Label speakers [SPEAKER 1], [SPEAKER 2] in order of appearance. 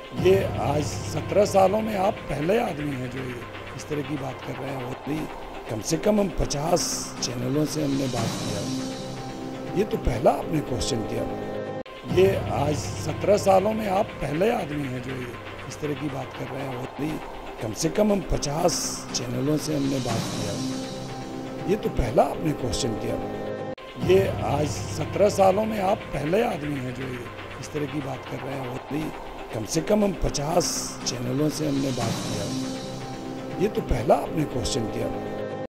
[SPEAKER 1] ये आज 17 सालों में आप पहले आदमी हैं जो ये इस तरह की बात कर रहे हैं। और भी कम से कम हम 50 चैनलों से हमने बात किया। ये तो पहला आपने क्वेश्चन किया। ये आज 17 सालों में आप पहले आदमी हैं जो ये इस तरह की बात कर रहे हैं। और भी कम से कम हम 50 चैनलों से हमने बात किया। ये तो पहला आपने क्वेश्चन किया। ये आज 17 सालों में आप पहले आदमी हैं जो ये इस तरह की बात कर रहे हैं। और भी कम से कम हम 50 चैनलों से हमने बात किया। ये तो पहला आपने क्वेश्चन किया।